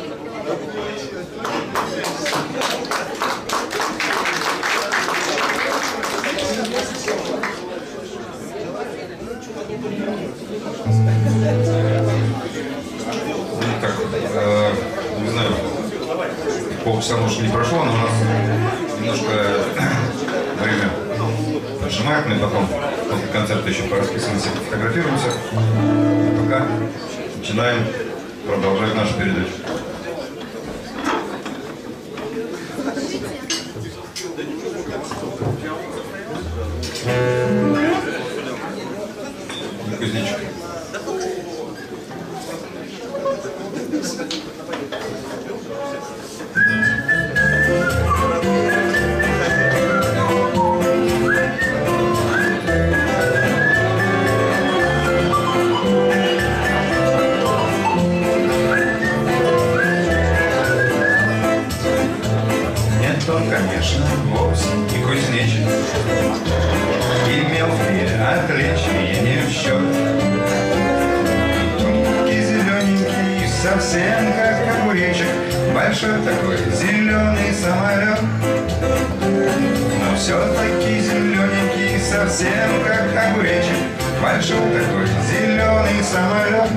Не знаю, полчаса, может, не прошло, но у нас немножко время поджимает. Мы потом после концерта еще порасписываемся, фотографируемся. Пока начинаем продолжать нашу передачу. Кузнечик. Нет, он, конечно, вовсе не кузнечик. Имел мне отвлечь меня не в счет. Тонкий, зелененький, совсем как огуречек, большой такой зеленый самолет. Но все-таки зелененький, совсем как огуречек, большой такой зеленый самолет.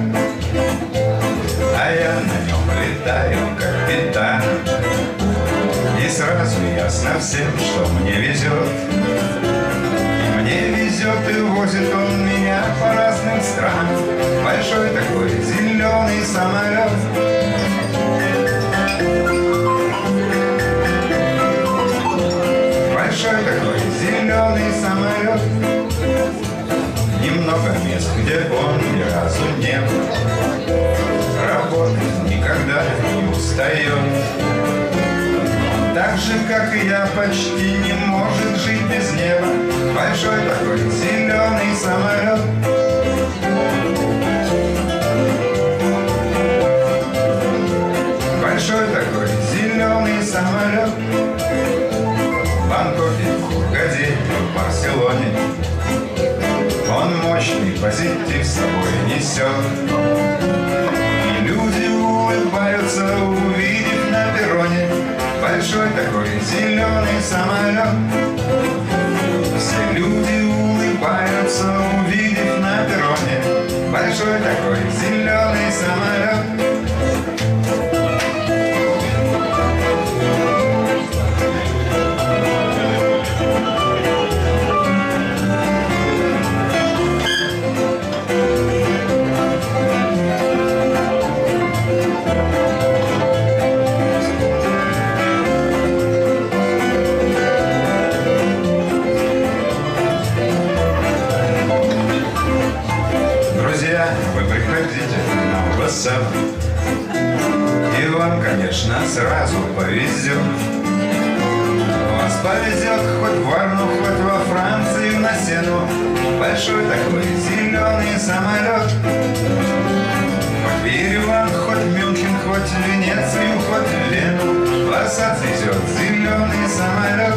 А я на нем летаю, капитан, и сразу ясно всем, что мне везет. Мне везет и возит он меня по разным странам, большой такой зеленый самолет. Большой такой зеленый самолет. Немного мест, где он ни разу не был, работает никогда не устает. Так же, как и я, почти не может жить без неба, большой такой зеленый самолет. Большой такой зеленый самолет. В Бангкоке, в Хургаде, в Барселоне он мощный позитив с собой несет. И люди улыбаются, увидев на перроне большой такой зеленый самолет. Все люди улыбаются, увидев на перроне большой такой зеленый самолет. Вы приходите на WhatsApp, и вам, конечно, сразу повезет. Вас повезет хоть в Варну, хоть во Францию на Сену, большой такой зеленый самолет. Хоть в Ереван, хоть в Мюнхен, хоть в Венецию, хоть в Вену, вас отвезет зеленый самолет.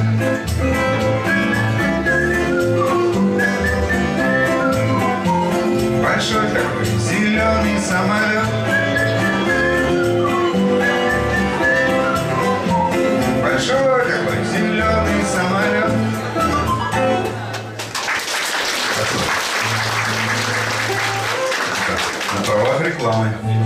Большой такой зеленый самолет. Большой такой зеленый самолет. На правах рекламы.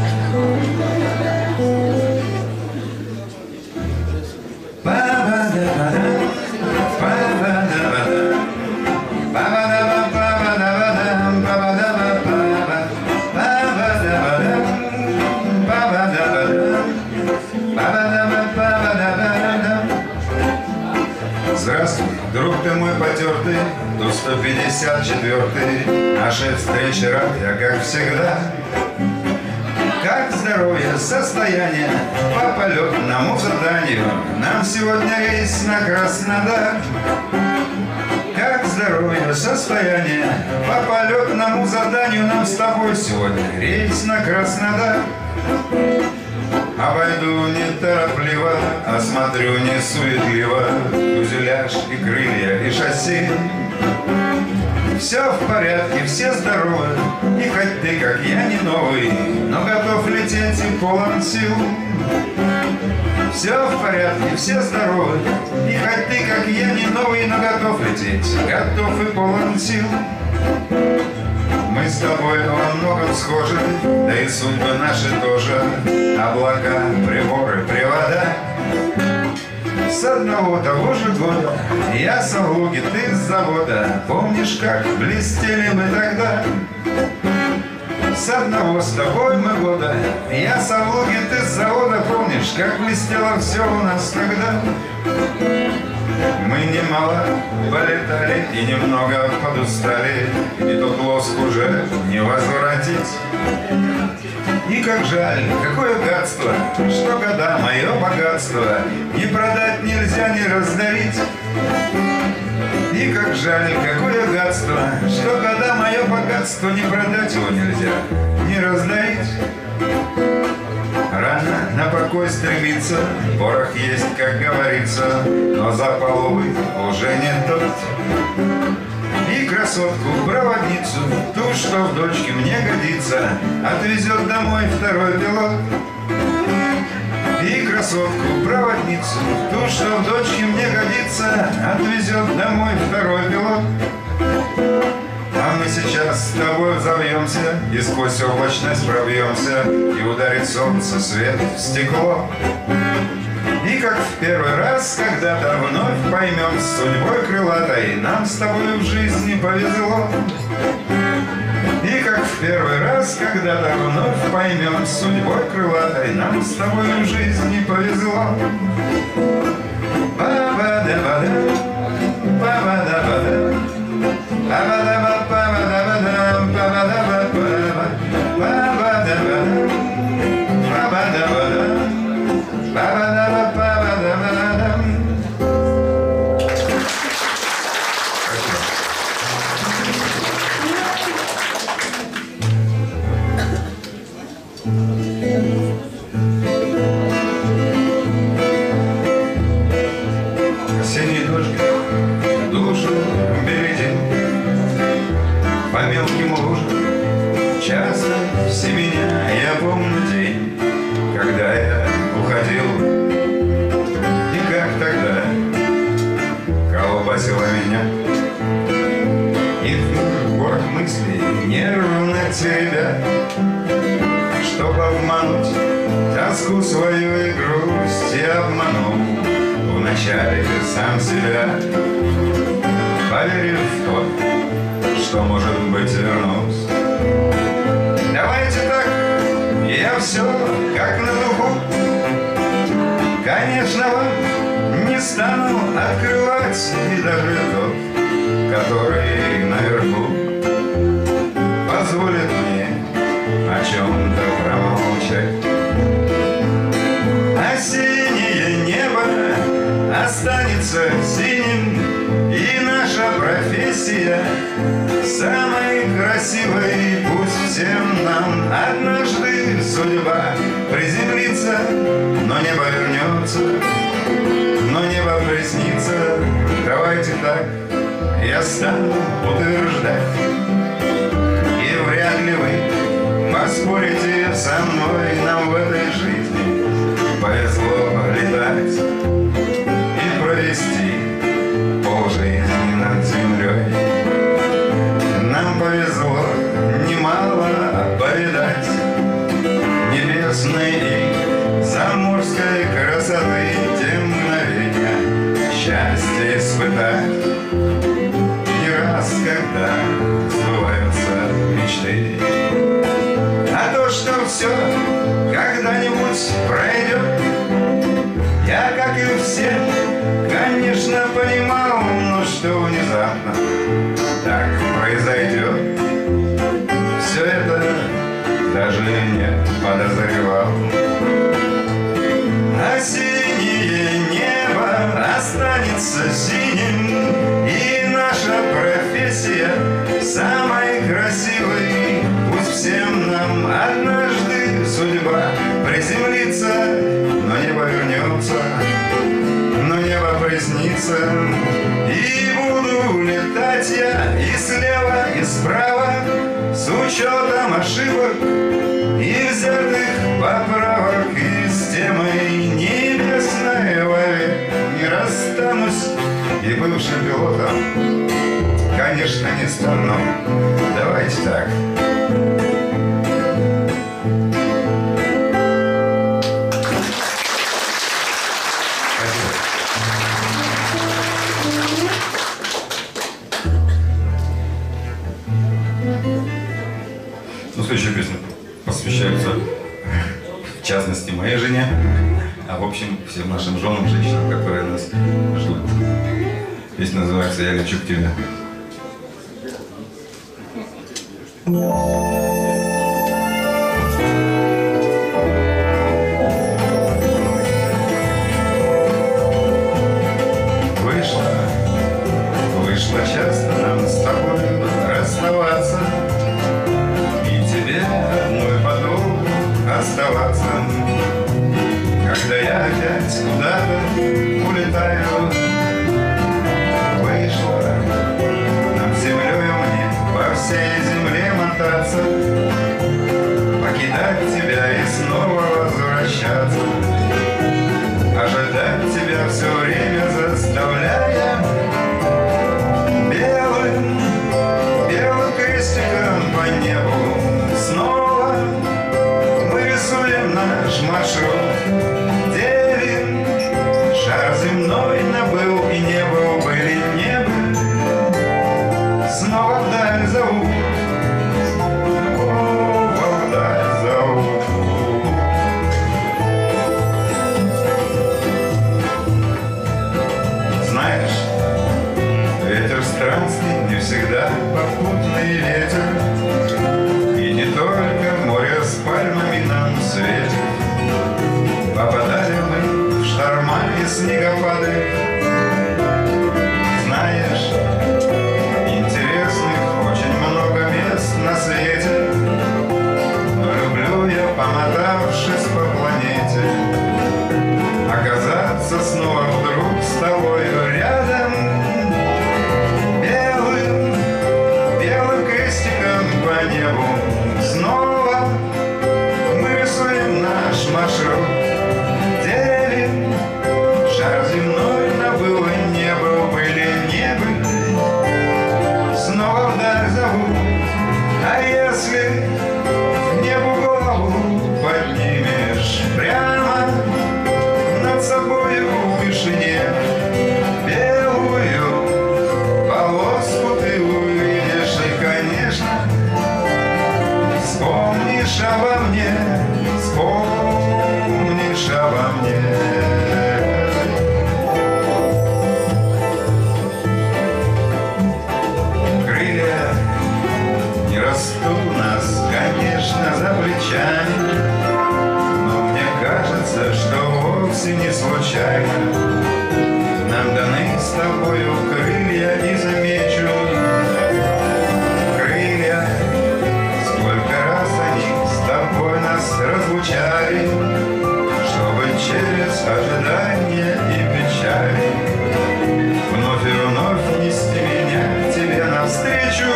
Здравствуй, друг ты мой потертый, тут 154-й. Нашей встречи рад я, как всегда. Как здоровье, состояние по полетному заданию? Нам сегодня рейс на Краснодар. Как здоровье, состояние по полетному заданию? Нам с тобой сегодня рейс на Краснодар. Обойду неторопливо, осмотрю не суетливо фюзеляж и крылья и шасси. Все в порядке, все здоровы, и хоть ты, как я, не новый, но готов лететь свете полон сил. Все в порядке, все здоровы, и хоть ты, как я, не новый, но готов лететь, готов и полон сил. Мы с тобой во многом схожи, да и судьбы наши тоже. Облака, приборы, привода. С одного того же года я с Алуги, ты с завода. Помнишь, как блестели мы тогда? С одного с тобой мы года я с Алуги, ты с завода. Помнишь, как блестело все у нас тогда? Мы немало полетали и немного подустали, и тот лоск уже не возвратить. И как жаль, какое гадство, что года мое богатство не продать нельзя, не раздарить. И как жаль, какое гадство, что года мое богатство не продать его нельзя, не раздарить. Рано на покой стремиться, порох есть, как говорится, но запал, увы, уже не тот. И красотку-проводницу, ту, что в дочке мне годится, отвезет домой второй пилот. И красотку-проводницу, ту, что в дочке мне годится, отвезет домой второй пилот. А мы сейчас с тобой взовьемся и сквозь облачность пробьемся, и ударит солнце свет в стекло. И как в первый раз когда-то вновь поймем, с судьбой крылатой нам с тобой в жизни повезло. И как в первый раз когда-то вновь поймем, с судьбой крылатой нам с тобой в жизни повезло. Ба-ба-да-ба-да, ба-ба-да-ба-да, ба-ба-да-ба-ба-да-ба-да, ба-ба-да-ба-ба-ба, ба-ба-да-ба-да, ба-ба-да-ба-да, ба-ба-да-ба-ба-да-ба-да. Осенний дождь душу бередит по мелким лужам. Часто в семеня я помню день, когда я уходил, и как тогда колбасило меня. И в горах мыслей нервных тебя, чтоб обмануть тоску свою и грусть, и обманул вначале сам себя, поверив в то, что, может быть, вернусь. Давайте так, я все как на духу. Конечно, вам не стану открывать, и даже тот, который наверху, позволит мне о чем-то промолчать. Осеннее небо останется синим, и наша профессия самой красивой. Пусть всем нам однажды судьба приземлится, но небо вернется, но небо приснится. Давайте так, я стану утверждать, и вряд ли вы поспорите со мной, нам в этой жизни повезло летать и провести полжизни над землей. Нам повезло немало повидать небесной и заморской красоты, те мгновения счастья испытать. Не раз, когда сбываются мечты, а то, что все когда-нибудь пройдет, я, как и все, конечно, понимал, но что внезапно так произойдет, все это даже не подозревал. Осеннее небо останется синим, и наша профессия самой красивой. Пусть всем нам однажды судьба приземлится, но небо вернется, но небо приснится. И буду летать я и слева, и справа, с учетом ошибок и взятых по бывшим пилотом, конечно, не стану. Давайте так. Ну, следующая песня посвящается, в частности, моей жене, а в общем, всем нашим женам, женщинам, которые нас ждут. Песня называется «Я лечу к тебе». Вышло часто нам с тобой расставаться, и тебе одной подолгу оставаться. Когда я опять куда-то улетаю, вышло нам с землей мне по всей земле мотаться, покидать тебя и снова возвращаться, ожидать тебя все время заставляя. Белым крестиком по небу снова мы рисуем наш маршрут, делим шар земной на был и не был, были не был, снова вдаль зовут, о, вдаль зовут. Знаешь, ветер странствий не всегда попутный ветер, и не только море с пальмами нам светит. Попадали мы в шторма и снегопады. Знаешь, интересных очень много мест на свете, но люблю я, помотавшись по планете, оказаться снова вдруг с тобою рядом. Белым крестиком по небу снова мы рисуем наш маршрут, делим шар земной на был и не был, были не были, снова вдаль зовут. А если в небу голову поднимешь прямо над собою в вышине, белую полоску ты увидишь, и, конечно, вспомнишь обо мне, вспомнишь обо мне. Крылья не растут у нас, конечно, за плечами, но мне кажется, что вовсе не случайно нам даны с тобою крылья, и замечу, крылья, сколько раз они с тобой нас разлучали, чтобы через ожидание и печали вновь и вновь нести меня к тебе навстречу.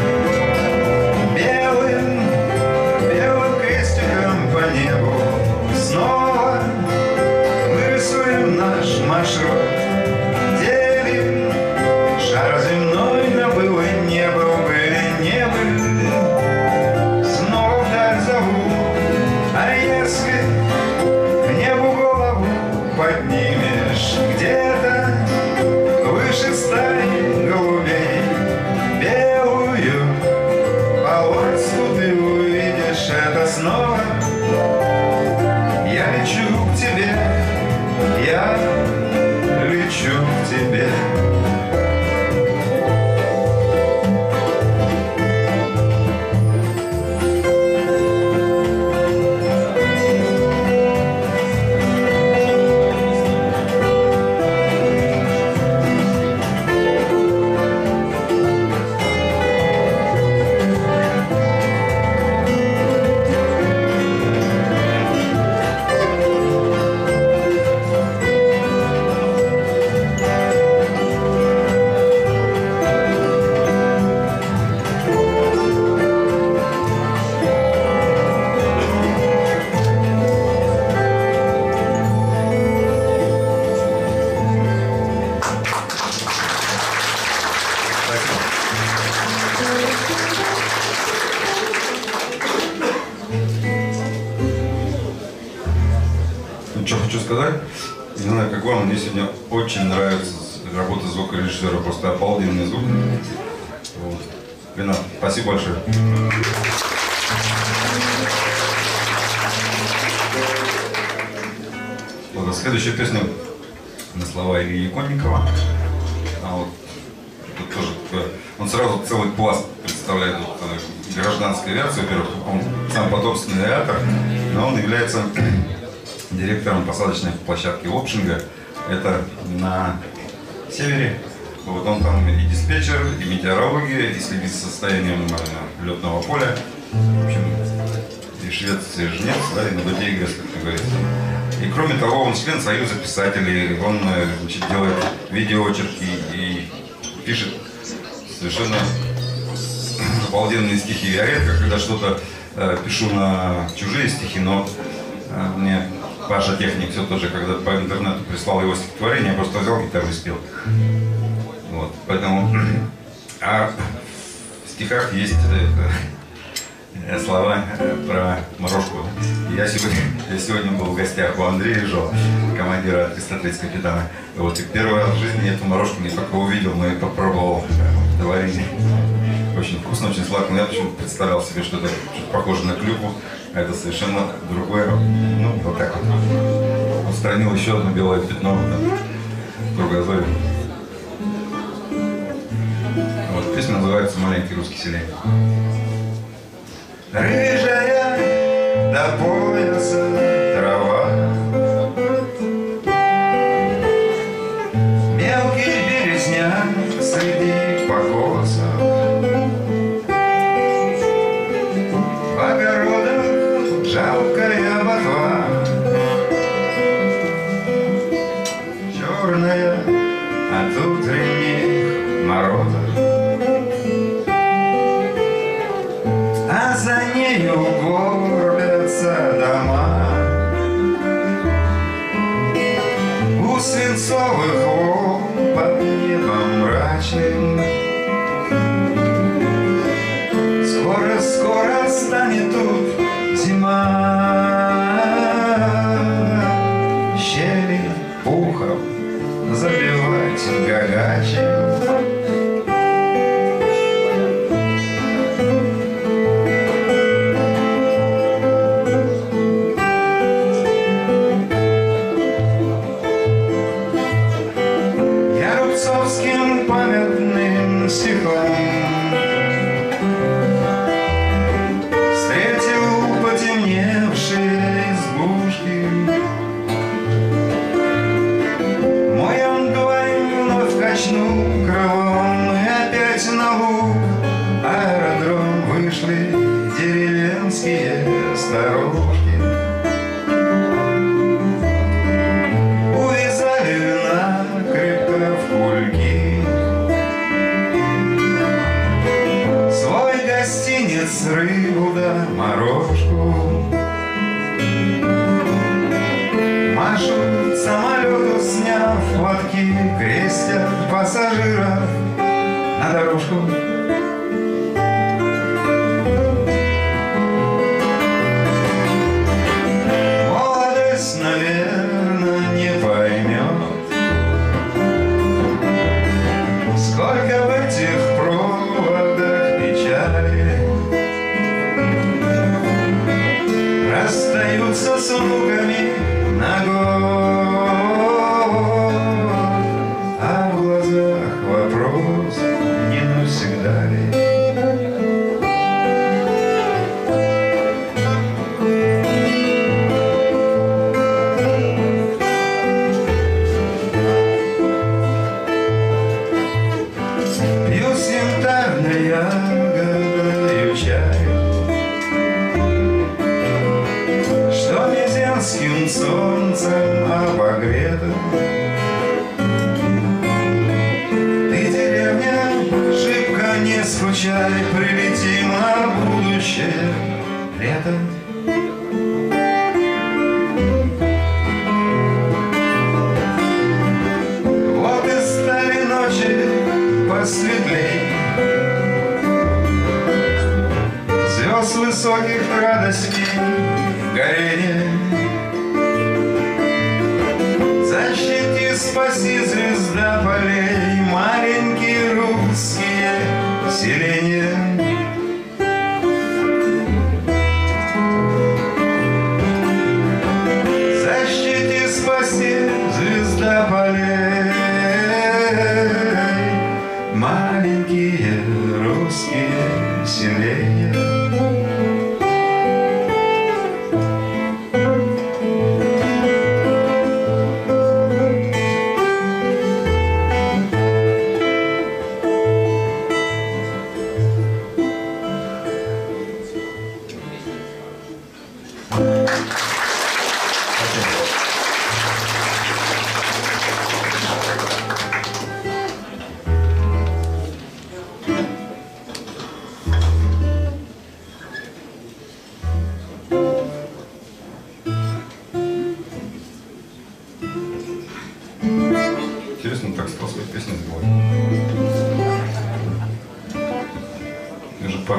Белым крестиком по небу снова мы рисуем наш маршрут, делим шар земной на был и не был, были не были, снова вдаль зовут. А если к небу голову поднимешь где-то выше стаи голубей, белую полоску ты увидишь, это снова я лечу к тебе, я лечу к тебе. что хочу сказать. Не знаю, как вам, мне сегодня очень нравится работа звукорежиссера, просто обалденный звук. Вот. Ренат, спасибо большое. Вот, следующая песня на слова Ильи Иконникова. А вот тут тоже, он сразу целый пласт представляет гражданской авиации. Во-первых, он сам потомственный авиатор, но он является директором посадочной площадки Лопшинга. Это на севере. Вот он там и диспетчер, и метеорология, и следит за состоянием летного поля. В общем, и швец, и жнец, да, и на воде игры, как говорится. И кроме того, он член Союза писателей, он, значит, делает видеоочерки и пишет совершенно обалденные стихи. Я редко, когда что-то пишу на чужие стихи, но мне Паша Техник все тоже, когда по интернету прислал его стихотворение, я просто взял гитару и спел. Вот, поэтому в стихах есть слова про морожку. Я сегодня был в гостях у Андрея Жо, командира 330 капитана. Вот, и первый раз в жизни эту морожку не только увидел, но и попробовал варенье. Очень вкусно, очень сладко. Но я почему-то представлял себе, что это что-то похоже на клюкву, а это совершенно другое. Ну, вот так вот. Устранил еще одно белое пятно в кругозоре. Вот, песня называется «Маленький русский селянин». Рыжая до пояса трава, мелкий березняк среди покосов, в огородах жалкая ботва, черная от утренних морозов. А за нею горбятся дома, у свинцовых волн под небом мрачным. Скоро-скоро станет тут зима, щели пухом забивать горячим. Памятным стихом встретил потемневшие избушки. Мой ангель вновь качнул крылом, и опять на луг аэродром вышли деревенские старушки. Увязали накрепко в кульки гостиниц, рыбу да морожку. Машут самолету, сняв платки, крестят пассажиров на дорожку. Молодость, наверное, не поймет, сколько в этих проводах печали. Расстаются с внуками на год, а в глазах вопрос: не навсегда ли? Пью с янтарной ягодой чай, что мезенским солнцем обогрето. Ты, деревня, шибко не скучай, прилетим на будущее лето. Вот и стали ночи посветлей, звезд высоких радостей горение.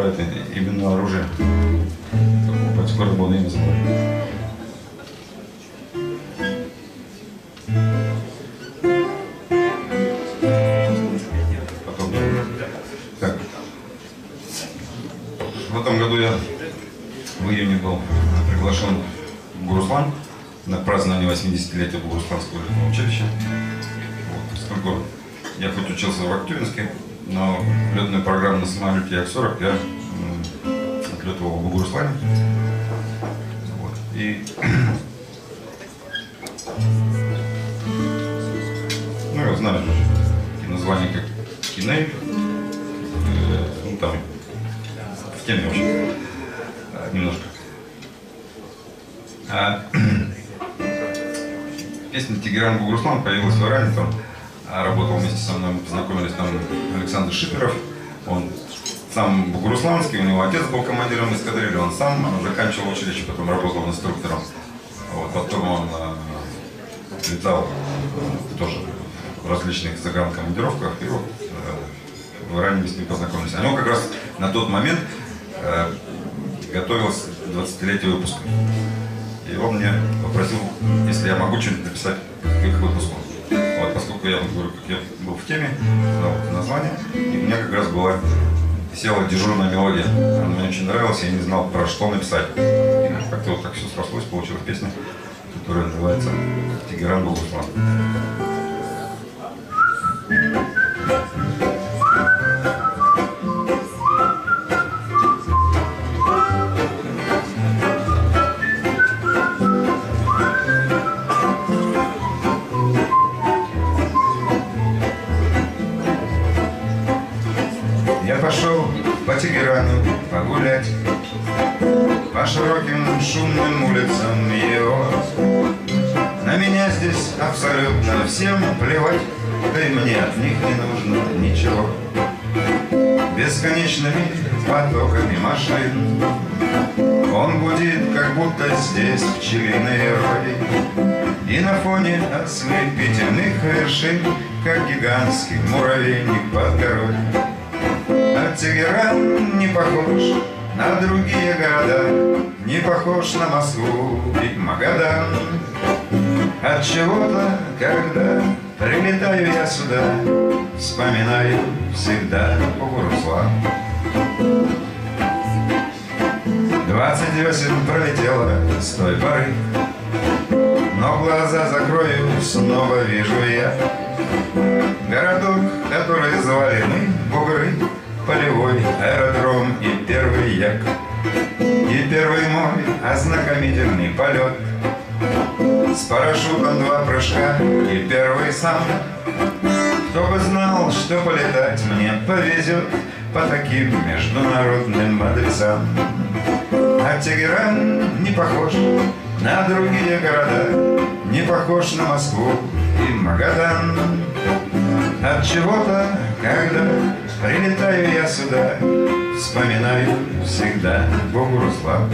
это именно оружие. Скоро было имя забыл. Потом. Так. В этом году я в июне был приглашен в Бугуруслан на празднование 80-летия Бугурусланского летного училища. Вот. Поскольку я хоть учился в Актюбинске, но летную программу на самолете Як-40 я отлетывал в Бугуруслане. Вот. И ну, я знаю такие названия, как Киней, ну там в теме вообще немножко. Песня «Тегеран Бугуруслан» появилась в Иране, там работал вместе со мной, мы познакомились, там Александр Шиперов, он сам бугурусланский, у него отец был командиром эскадрильи, он сам заканчивал училище, потом работал инструктором. Вот, потом он летал тоже в различных загранкомандировках, и вот в Иране мы с ним познакомились. А него как раз на тот момент готовился 20-летие выпуска. И он мне попросил, если я могу что-нибудь написать к их выпуску. Вот, поскольку я говорю, как я был в теме, знал это название, и у меня как раз была села дежурная мелодия. Она мне очень нравилась, я не знал, про что написать. И как-то вот так все срослось, получилась песня, которая называется «Тегеран Бугуруслан». Пошел по Тегерану погулять, по широким шумным улицам его. На меня здесь абсолютно всем плевать, да и мне от них не нужно ничего. Бесконечными потоками машин он гудит, как будто здесь пчелиный рой. И на фоне ослепительных вершин, как гигантский муравейник под горой. А Тегеран не похож на другие города, не похож на Москву и Магадан. От чего-то, когда прилетаю я сюда, вспоминаю всегда Бугуруслан. 20 весен пролетело с той поры, но глаза закрою, снова вижу я городок, который звали мы Бугры, полевой аэродром и первый як, и первый мой ознакомительный полет. С парашютом 2 прыжка и первый сам. Кто бы знал, что полетать мне повезет по таким международным адресам. А Тегеран не похож на другие города, не похож на Москву и Магадан. От чего-то, когда прилетаю я сюда, вспоминаю всегда Бугуруслан.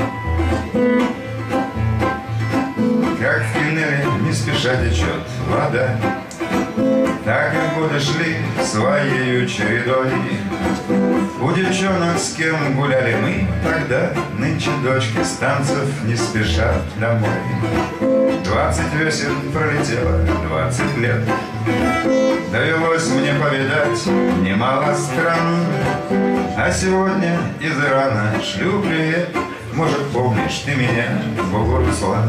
Как в Кинеле не спеша течет вода, так и годы шли своею чередой. У девчонок, с кем гуляли мы тогда, нынче дочки с танцев не спешат домой. 20 весен пролетело, 20 лет. Довелось мне повидать немало стран, а сегодня из Ирана шлю привет. Может, помнишь ты меня, Бугуруслан?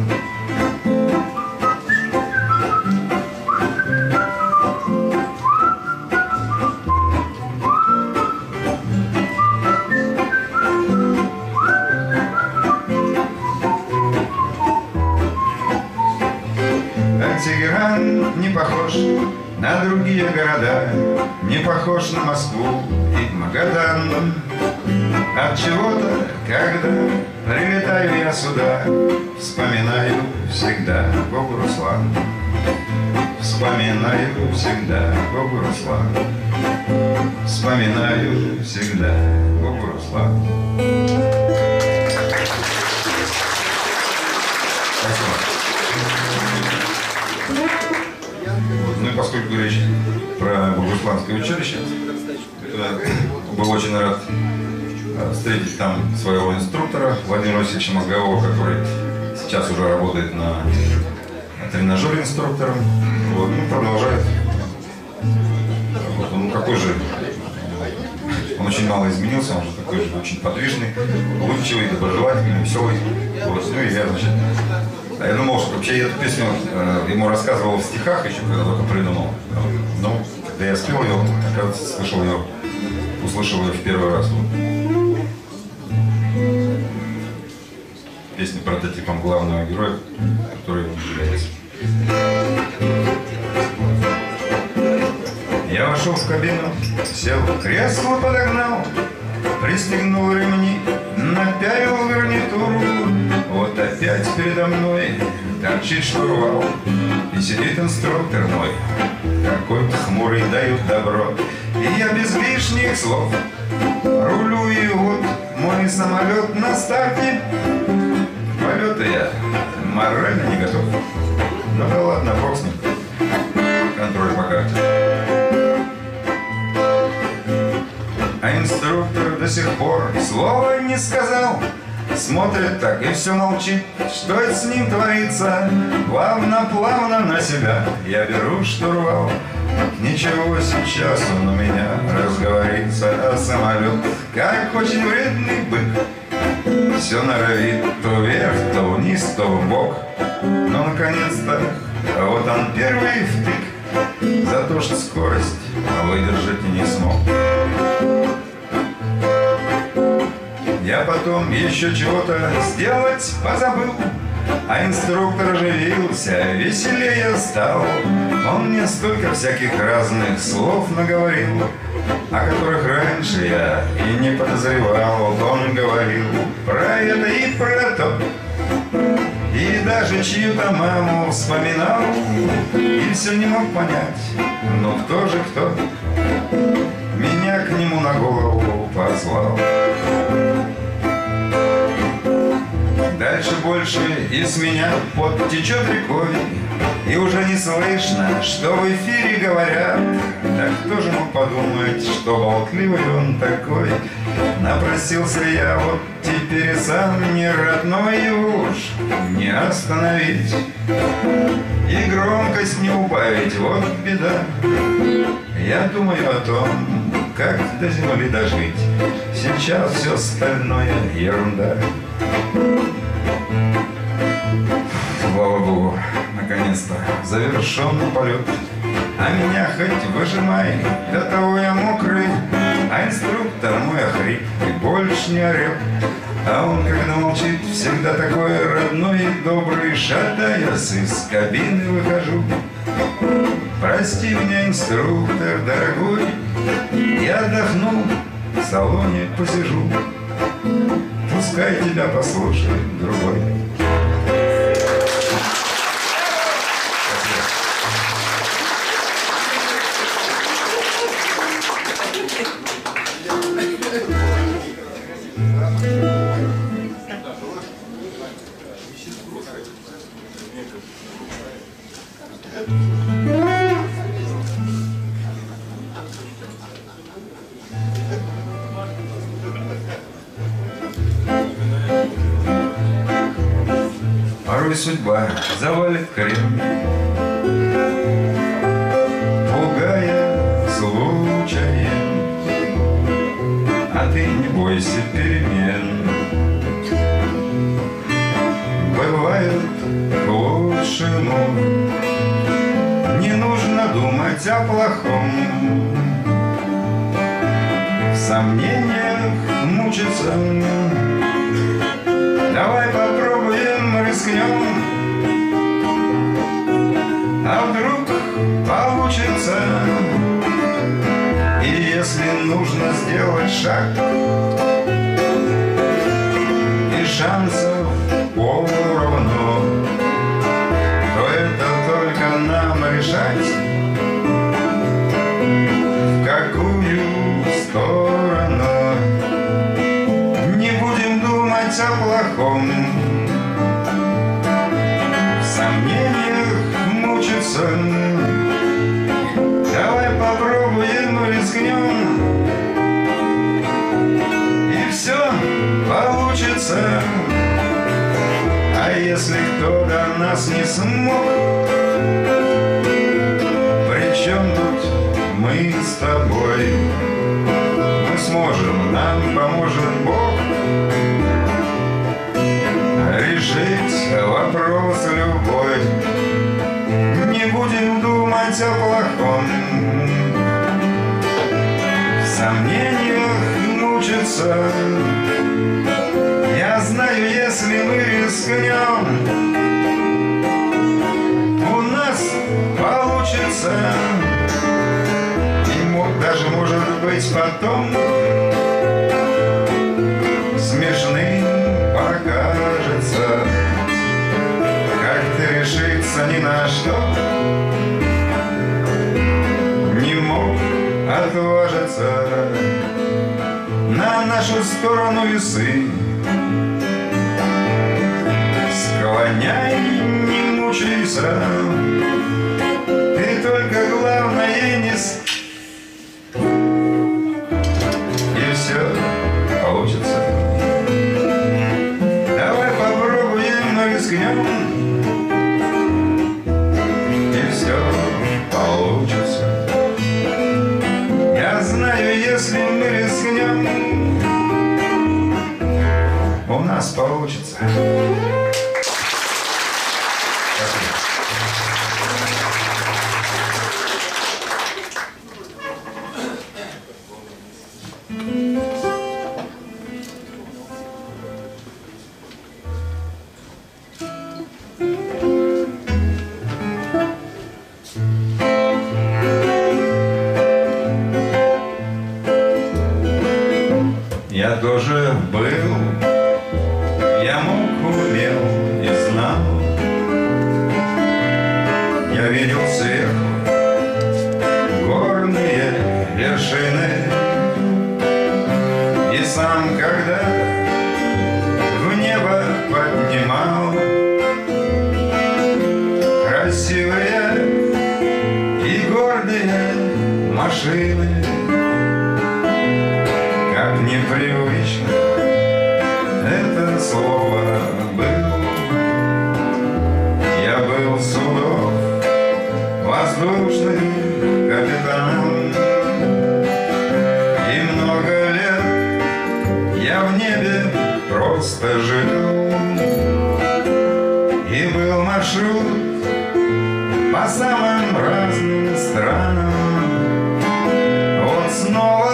Тегеран не похож на другие города, не похож на Москву и Магадан. От чего-то, когда прилетаю я сюда, вспоминаю всегда Бугуруслан. Вспоминаю всегда Бугуруслан. Вспоминаю всегда Бугуруслан. Ну и поскольку речь про Бугурусланское училище, я был очень рад встретить там своего инструктора Владимира Васильевича Мозгового, который сейчас уже работает на тренажере инструктором. Вот, ну, продолжает. Вот, он какой же... Он очень мало изменился, он же такой же очень подвижный, улыбчивый, доброжелательный, веселый. Вот, ну и я, значит... Я думал, что вообще я эту песню ему рассказывал в стихах еще, когда только придумал. Но когда я спел ее, оказывается, услышал ее в первый раз. Песня прототипом главного героя, который является. Я вошел в кабину, сел, кресло подогнал, пристегнул ремни, напялил гарнитуру. Вот опять передо мной торчит штурвал, и сидит инструктор мой, какой-то хмурый, дают добро. И я без лишних слов рулю, и вот мой самолет на старте. Полета я морально не готов. Ну да ладно, бог с ним. Контроль по карте. А инструктор до сих пор слова не сказал. Смотрит так и все молчит, что это с ним творится. Плавно-плавно на себя я беру штурвал. Ничего, сейчас он у меня разговорится. А самолет, как очень вредный бык, все норовит то вверх, то вниз, то вбок. Но наконец-то вот он первый втык, за то, что скорость выдержать и не смог. Я потом еще чего-то сделать позабыл, а инструктор оживился, веселее стал. Он мне столько всяких разных слов наговорил, о которых раньше я и не подозревал. Он говорил про это и про то, и даже чью-то маму вспоминал. И все не мог понять, ну кто же кто меня к нему на голову послал. Дальше больше из меня пот течет рекой, и уже не слышно, что в эфире говорят. Да кто же мог подумать, что болтливый он такой? Напросился я вот теперь и сам не родной, его уж не остановить и громкость не убавить, вот беда. Я думаю о том, как до земли дожить. Сейчас все остальное ерунда. Слава Богу, наконец-то завершен полет. А меня хоть выжимай, до того я мокрый, а инструктор мой охрип и больше не орет. А он, когда молчит, всегда такой родной и добрый. Шатаясь из кабины выхожу. Прости меня, инструктор дорогой, я отдохну, в салоне посижу. Пускай тебя послушает другой. Порой судьба завалит крем, пугая случаем, а ты не бойся перемен. Бывает к лучшему, не нужно думать о плохом, в сомнениях мучиться. Давай попробуем, рискнем, а вдруг получится. И если нужно сделать шаг, и шансов поровну, то это только нам решать, в какую сторону. Не будем думать о плохом, в сомнениях мучиться. Давай попробуем, рискнем, если кто до нас не смог. Причем тут мы с тобой? Мы сможем, нам поможет Бог решить вопрос любой. Не будем думать о плохом, в сомнениях мучиться. Я знаю, если мы рискнем, у нас получится. И даже, может быть, потом смешным покажется, как ты решиться ни на что не мог отважиться. На нашу сторону весы склоняй, не мучайся. Ты только главное не и все получится. Давай попробуем, рискнем, и все получится. Я знаю, если мы рискнем, у нас получится. Я тоже был, я мог, умел и знал. Я видел сверху горные вершины, и сам когда в небо поднимал красивые и гордые машины. Как непривычно это слово было. Я был судов воздушным капитаном, и много лет я в небе просто жил. И был маршрут по самым разным странам. Вот снова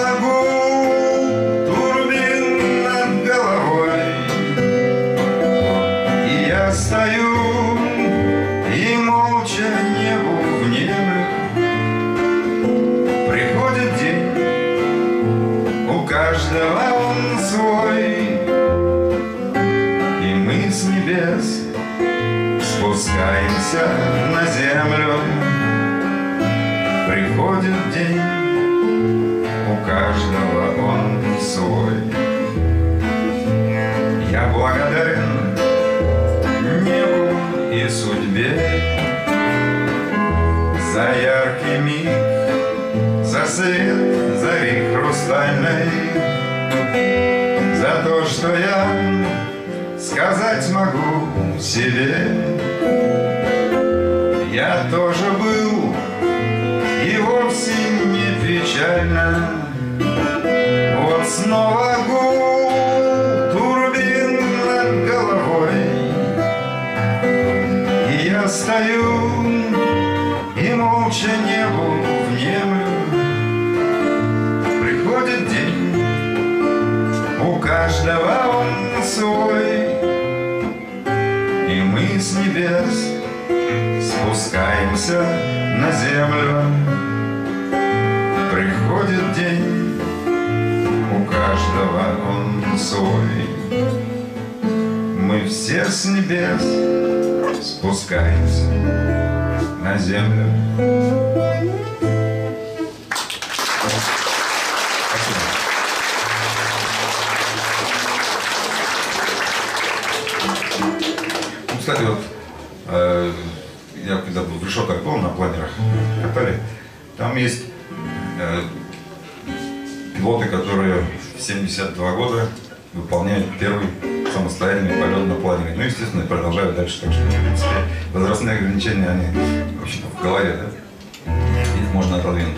стою и молча небу внемлю. Приходит день, у каждого он свой, и мы с небес спускаемся на землю. Приходит день, у каждого он свой. Я благодарен небу и судьбе за яркий миг, за свет зари хрустальной, за то, что я сказать могу себе. Я тоже был, и вовсе не печально. Вот снова гул турбин над головой, и я стою и молча небу внемлю. Приходит день, у каждого он свой, и мы с небес спускаемся на землю. Приходит день, у каждого он свой, мы все с небес спускаемся на землю. Кстати, вот я когда в решетах был, на планерах катали, там есть пилоты, которые в 72 года выполняют первый самостоятельный полет на планере. Ну, естественно, продолжаю дальше. Так что, в принципе, возрастные ограничения, они вообще в голове, да? Их можно отодвинуть.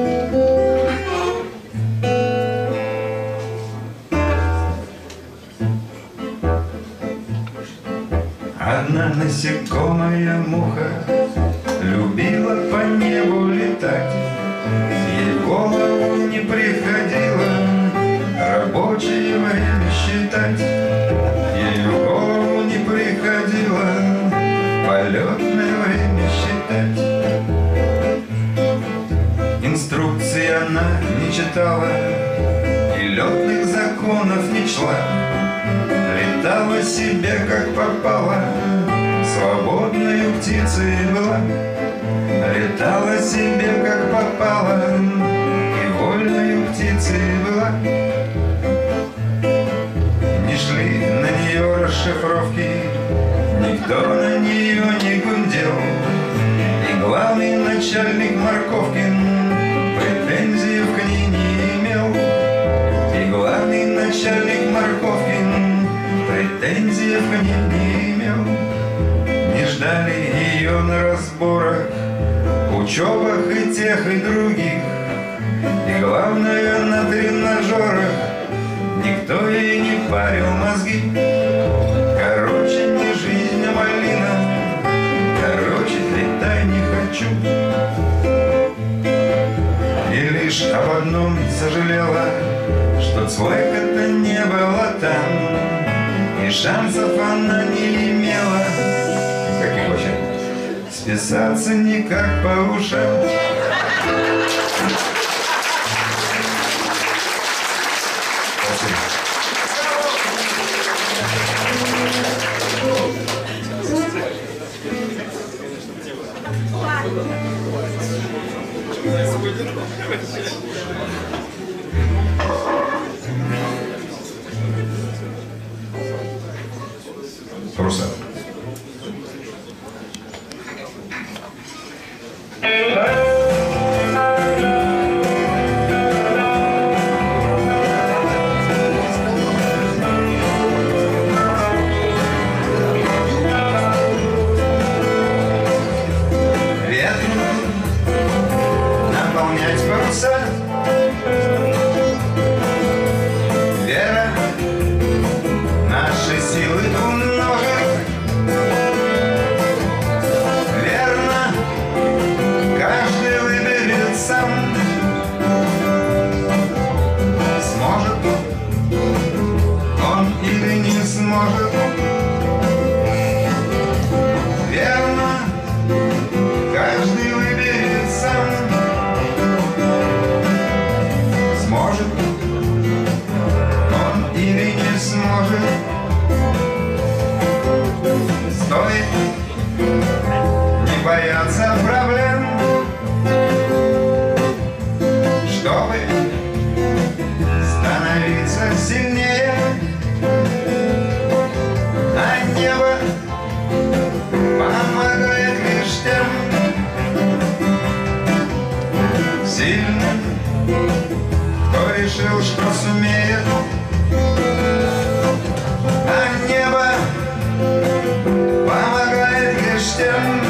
Одна насекомая муха любила по небу летать. Ей в голову не приходило рабочее время считать. Ей в голову не приходило полетное время считать. Инструкции она не читала и летных законов не чла. Летала себе как попало, свободной птицей была. Летала себе как попало, и вольной птицей была. Не шли на нее расшифровки, никто на нее не гундел. И главный начальник Морковкин претензий к ней не имел. И главный начальник Морковкин претензий к ней не имел. Не ждали ее на разборах, учебах и тех, и других. И главное, на тренажерах никто ей не парил мозги. Короче, не жизнь, а малина. Короче, летай не хочу. И лишь об одном сожалела, что цвойка-то не было там. И шансов она не имела. Каких вообще? Списаться никак по ушам. Спасибо. Паруса. Наполнять паруса. Вера наши силы умножит. Верно, каждый выберет сам. Сможет он или не сможет. Верно, каждый выберет сам. Сможет он или не сможет. Стоит не бояться проблем, чтобы становиться сильнее. А небо помогает лишь тем сильным, кто решил, что сумеет. А небо помогает лишь тем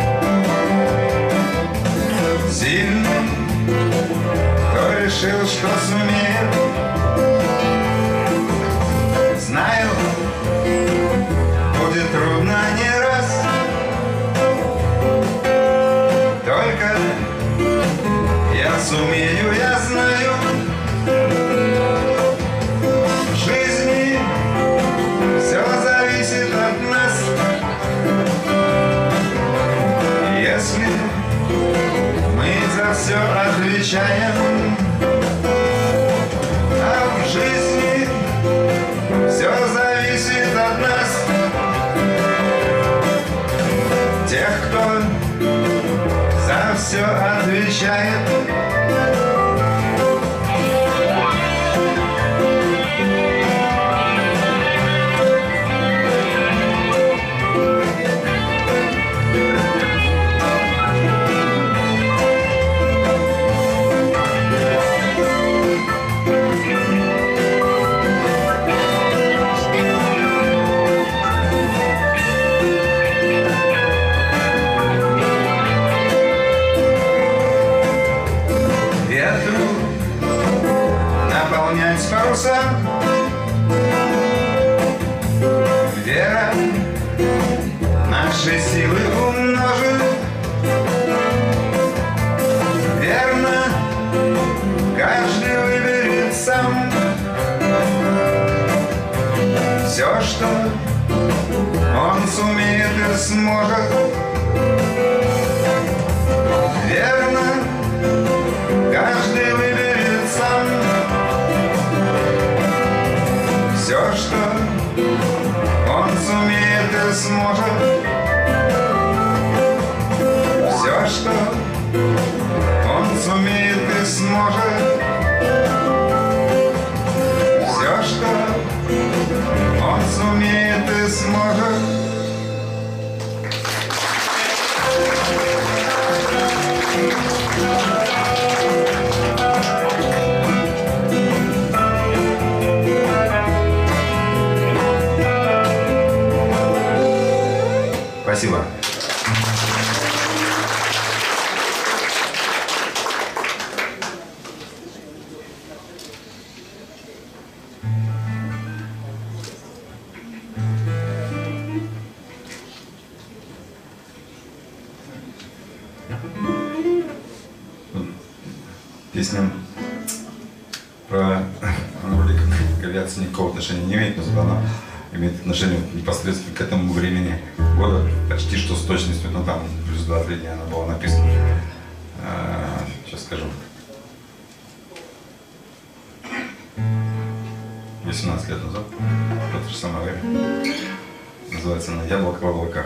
сильным, кто решил, что сумеет. Знаю, будет трудно не раз, только я сумею, я знаю. В жизни все зависит от нас. Если мы за все отвечаем, а в жизни все зависит от нас. Тех, кто за все отвечает. сумеет и сможет. Верно, каждый выберет сам. Все, что он сумеет и сможет. Все, что он сумеет и сможет. Все, что он сумеет и сможет. Спасибо. Песня про... Она вроде как к авиации никакого отношения не имеет, но зато она имеет отношение непосредственно к этому времени года, почти что с точностью, но там плюс 2-3 дня она была написана. Сейчас скажу. 18 лет назад, в это же самое время. Называется она «Яблоко в облаках».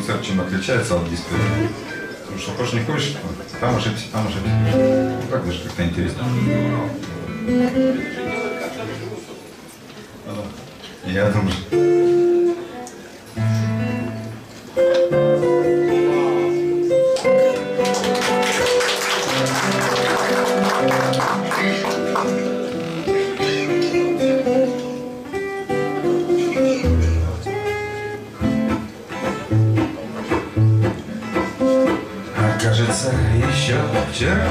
быстро чем отличается от диска. Потому что хочешь не хочешь, там ошибся, там ошибся. Ну, так даже как-то интересно. Я думаю, кажется, еще вчера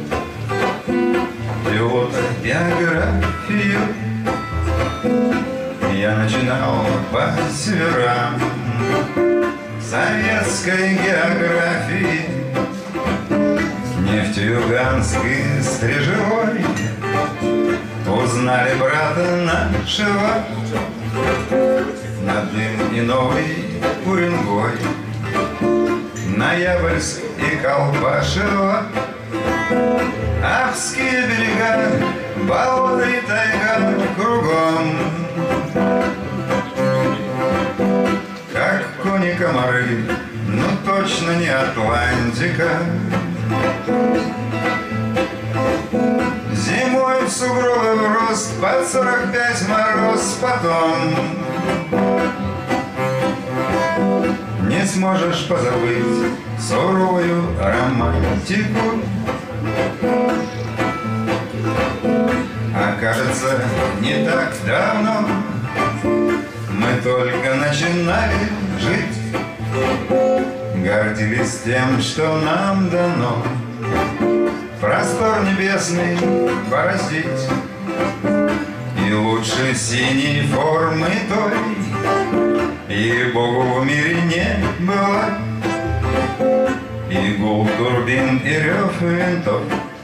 пилота биографию я начинал по северам советской географии, нефтеюганской стрижевой узнали брата нашего над ним и новый Уренгой, Ноябрьск и Колпашево, Апские берега, болота и тайга кругом. Как кони-комары, но точно не Атлантика. Зимой в сугробы в рост, под 45 мороз, потом не сможешь позабыть суровую романтику. А кажется, не так давно мы только начинали жить, гордились тем, что нам дано простор небесный бороздить, и лучше синей формы той и Богу в мире не было, и гул турбин и рев винтов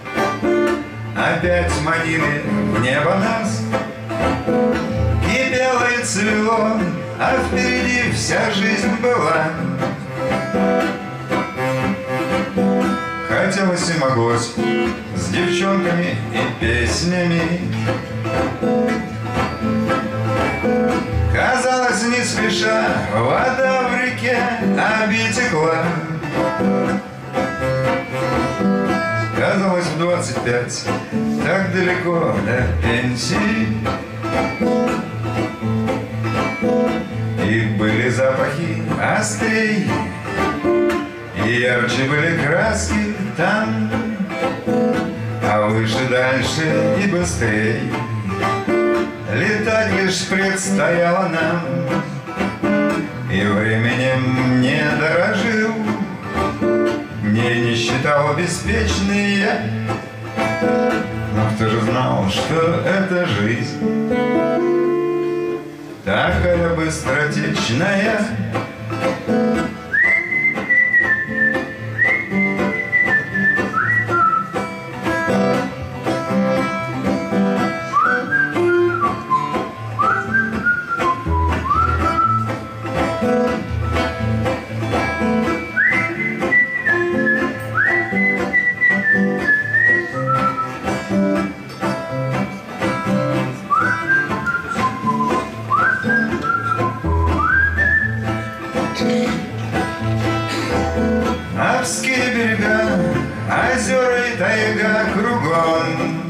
опять манили в небо нас. Кипело и цвело, а впереди вся жизнь была. Хотелось и моглось с девчонками и песнями. Казалось, не спеша вода в реке обтекла. Казалось, в 25 так далеко до пенсии. И были запахи острей, и ярче были краски там, а выше, дальше и быстрей летать лишь предстояло нам. И временем не дорожил, не считал беспечный я. Но кто же знал, что это жизнь такая быстротечная. Апские берега, озера и тайга кругом,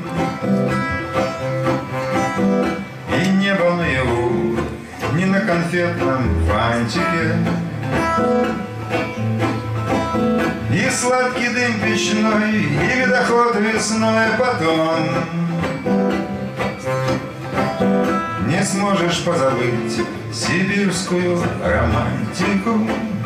и небо наяву, не на конфетном фантике, и сладкий дым печной, и ледоход весной потом. Не сможешь позабыть сибирскую романтику.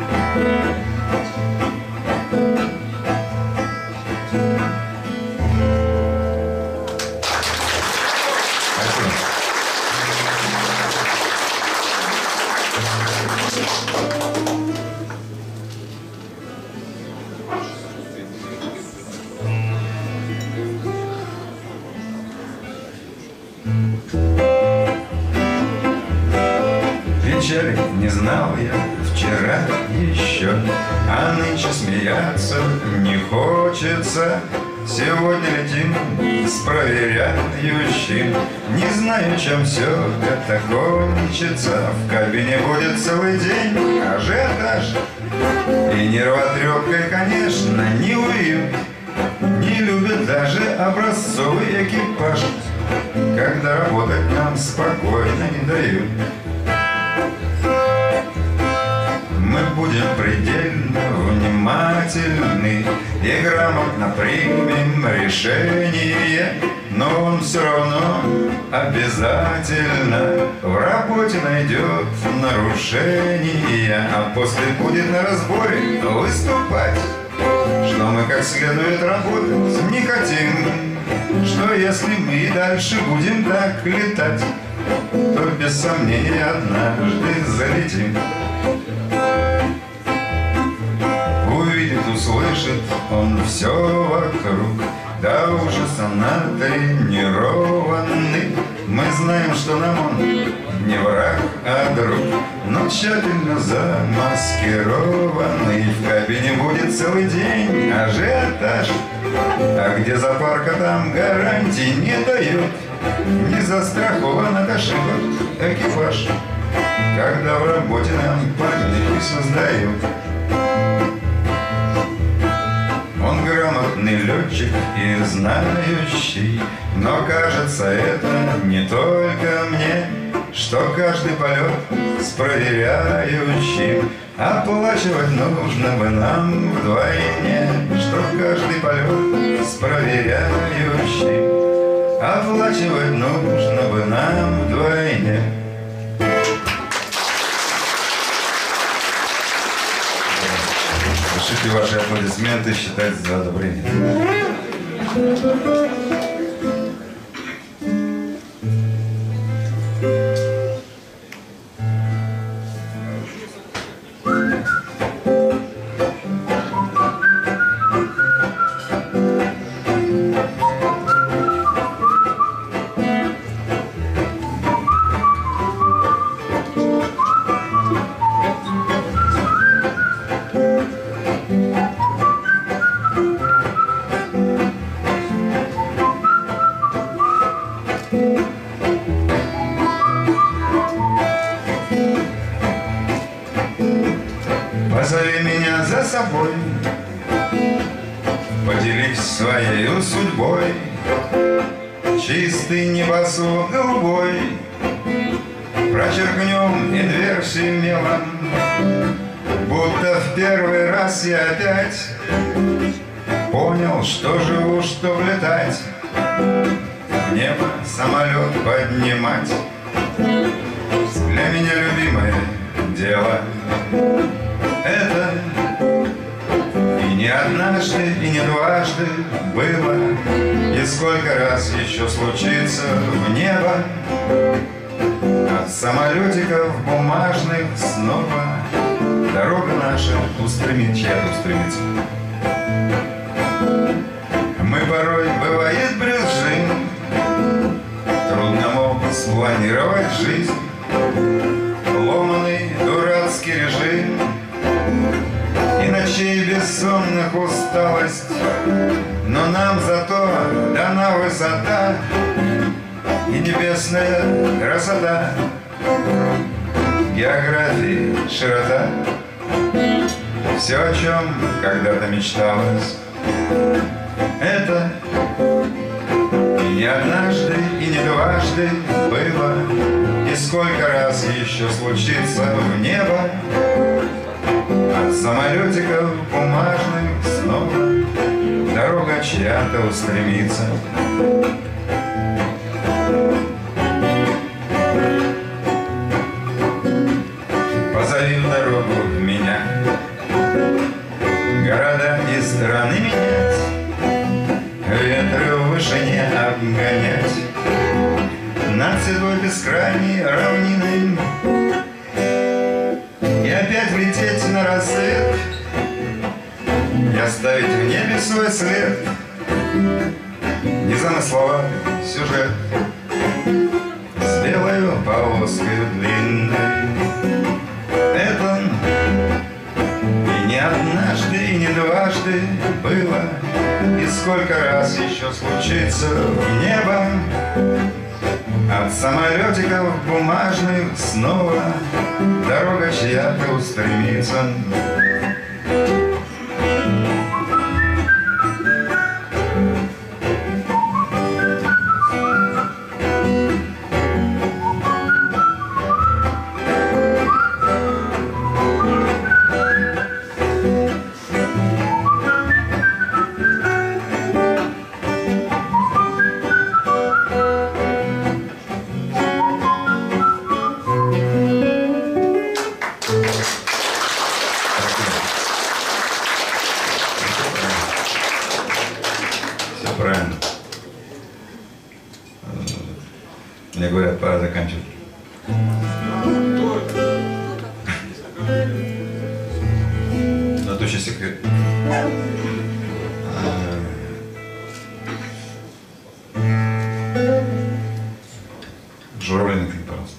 Печали не знал я вчера еще, а нынче смеяться не хочется. Сегодня летим с проверяющим, не знаю, чем все это кончится. В кабине будет целый день ажиотаж, И нервотрепкой, конечно, не уют. Не любит даже образцовый экипаж, когда работать нам спокойно не дают. Мы будем предельно внимательны и грамотно примем решение, но он все равно обязательно в работе найдет нарушение, а после будет на разборе выступать, что мы как следует работать не хотим, что если мы и дальше будем так летать, то без сомнения однажды залетим. Увидит, услышит он все вокруг, до ужаса натренированный. Мы знаем, что нам он не враг, а друг, но тщательно замаскированный. В кабине будет целый день ажиотаж, а где запарка, там гарантий не дают. Не застрахован от ошибок экипаж, когда в работе нам помехи создают. Он грамотный летчик и знающий, но кажется, это не только мне, что каждый полет с проверяющим оплачивать нужно бы нам вдвойне, что каждый полет с проверяющим оплачивать нужно бы нам вдвойне. Прошу ваши аплодисменты считать за одобрение. Позови меня за собой, поделись своей судьбой, чистый небосвод голубой, прочеркнем инверсию мелом, будто в первый раз я опять понял, что живу, чтоб летать, в небо самолет поднимать. Для меня любимое дело это и не однажды, и не дважды было, и сколько раз еще случится в небо от самолетиков бумажных снова дорога наша устремит, чья-то устремится. Мы порой, бывает, брюзжим, трудно, мол, спланировать жизнь, ломаный дурацкий режим, и ночей бессонных усталость, но нам зато дана высота и небесная красота, географии широта, все, о чем когда-то мечталось, это и не однажды, и не дважды было, и сколько раз еще случится в небо от самолетиков бумажных снова дорога чья-то устремится. Позови в дорогу меня, города и страны менять, ветры в вышине обгонять, над седой бескрайней равниной и опять лететь на рассвет и оставить в небе свой след. Незамысловатый сюжет с белой полоской длинной. Это и не однажды, и не дважды было, и сколько раз еще случится в небо от самолетиков бумажных снова дорога чья-то устремится. Мне говорят, пора заканчивать. Но это еще секрет. Журавлиный клип, пожалуйста.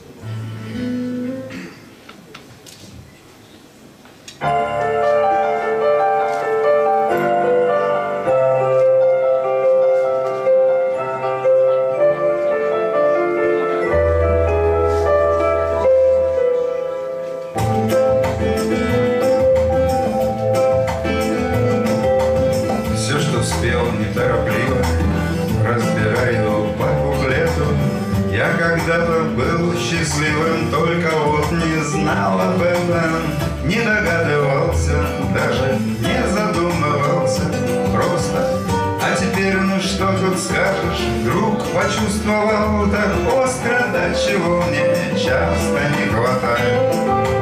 Все, что спел, неторопливо разбираю по куплету. Я когда-то был счастливым, только вот не знал об этом, не догадывался, даже не задумывался просто. А теперь, ну что тут скажешь, вдруг почувствовал так остро, до чего мне часто не хватает.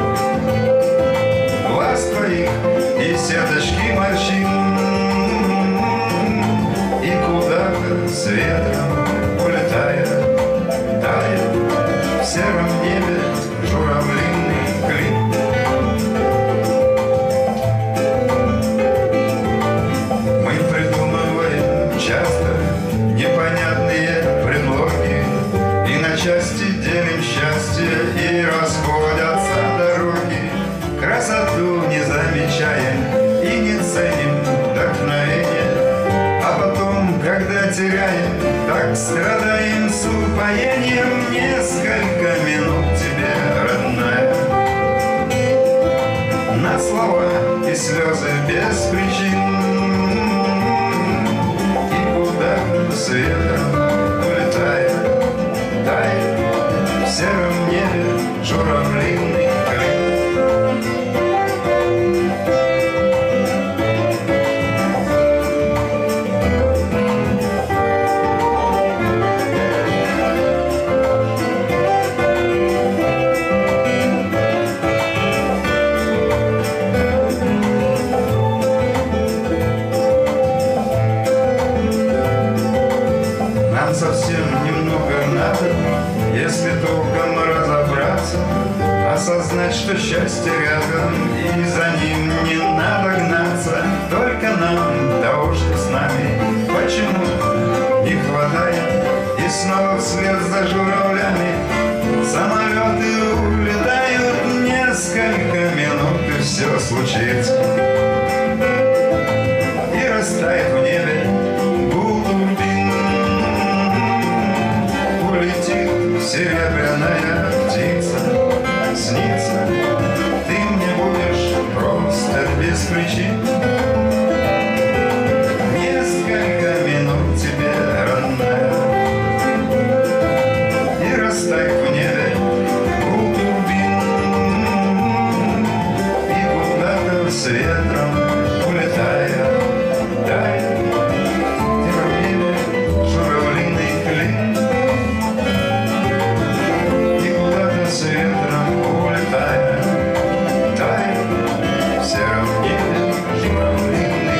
Глаз твоих и сеточки морщин, и куда-то с ветром улетая, тает в сером небе журавлиный клип. Мы придумываем часто непонятные предлоги, и на части делим счастье, и расходятся дороги. Красоту не замечаем и не ценим вдохновение, а потом, когда теряем, так страдаем с упоением. Несколько минут тебе, родная, на слова и слезы без причин, и куда-то с ветром улетая, тает в сером небе журавлиный клип. Совсем немного надо, если толком разобраться, осознать, что счастье рядом, и за ним не надо гнаться. Только нам того, что с нами почему не хватает, и снова вслед за журавлями самолеты улетают. Несколько минут, и все случится, и растает в небе гул турбин. Улетит серебряная птица, снится, ты мне будешь просто без причин. Несколько минут тебе, родная, и растает в небе гул турбин, и куда-то с ветром улетая, тает в небе журавлиный клип. С ветром улетая, тает в сером небе журавлиный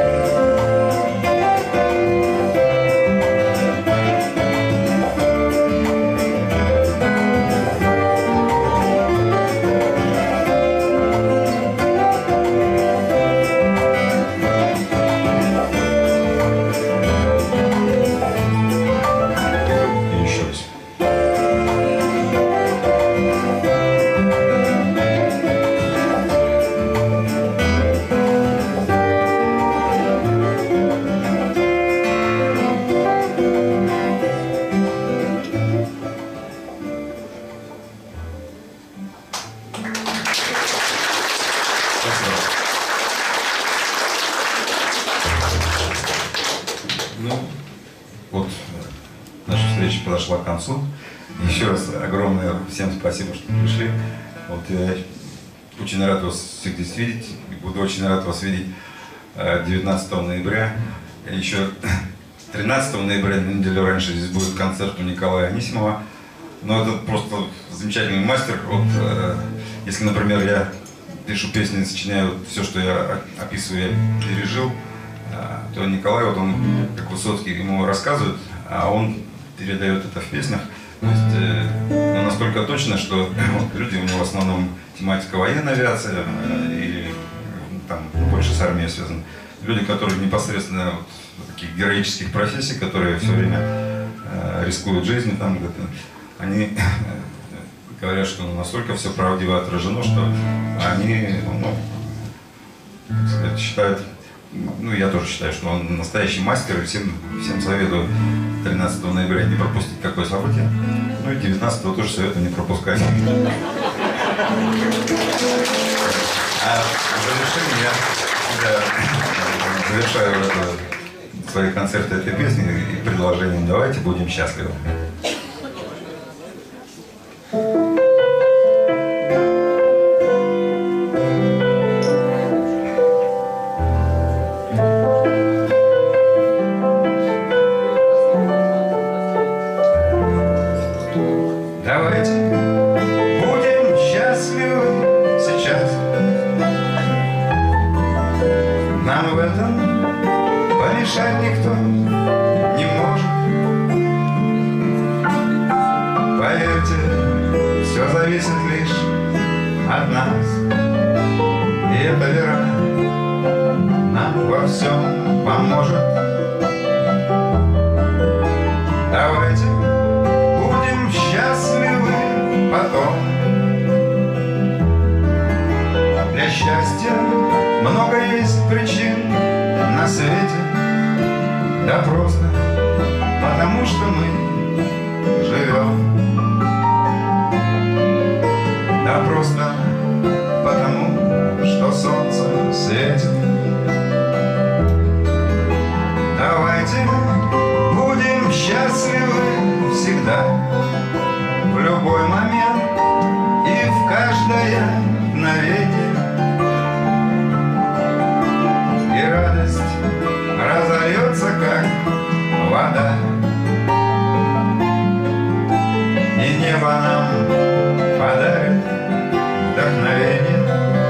подошла к концу. Еще раз огромное всем спасибо, что пришли. Вот я очень рад вас всех здесь видеть. Буду очень рад вас видеть 19 ноября. Еще 13 ноября, на неделю раньше, здесь будет концерт у Николая Анисимова. Но это просто замечательный мастер. Вот, если, например, я пишу песни, сочиняю все, что я описываю, я пережил, то Николай, вот он, как Высоцкий, ему рассказывает, а он передает это в песнях. То есть, ну, настолько точно, что вот, люди у него в основном тематика военная авиация или там больше с армией связаны. Люди, которые непосредственно вот, таких героических профессий, которые все время рискуют жизнью, там где-то, они говорят, что настолько все правдиво отражено, что они считают, ну я тоже считаю, что он настоящий мастер, и всем советую 13 ноября не пропустить какое событие, ну и 19 тоже советую не пропускать. А в завершение я завершаю свои концерты этой песни и предложением «Давайте будем счастливы». Давайте будем счастливы сейчас. Нам в этом помешать никто не может. Поверьте, все зависит лишь от нас. И эта вера нам во всем поможет. Давайте будем счастливы потом. Для счастья много есть причин на свете, да просто потому, что мы живем. Да просто потому, что солнце светит. Давайте будем счастливы всегда, в любой момент и в каждое мгновение. И радость разольется, как вода, и небо нам подарит вдохновение.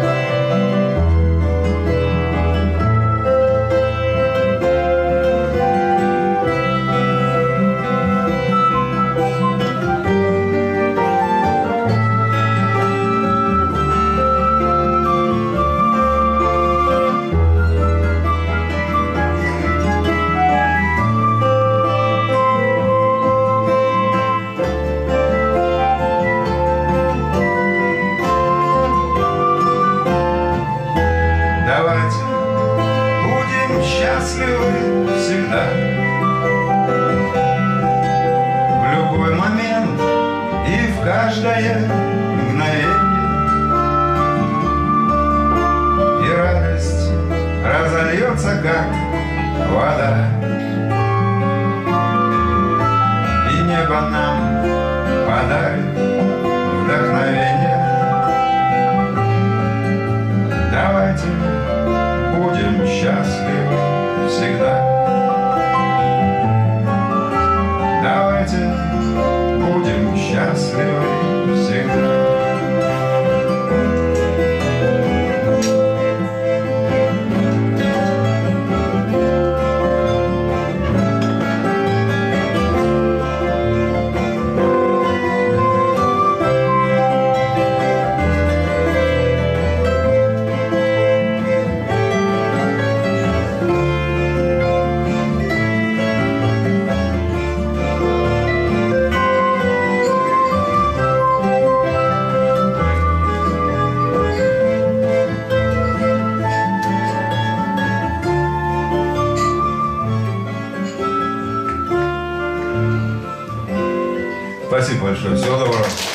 Давайте будем счастливы всегда, в любой момент и в каждое мгновение. И радость разольется, как вода, и небо нам подарит вдохновение. Давайте будем счастливы всегда. Давайте будем счастливы всегда. Спасибо большое. Всего доброго.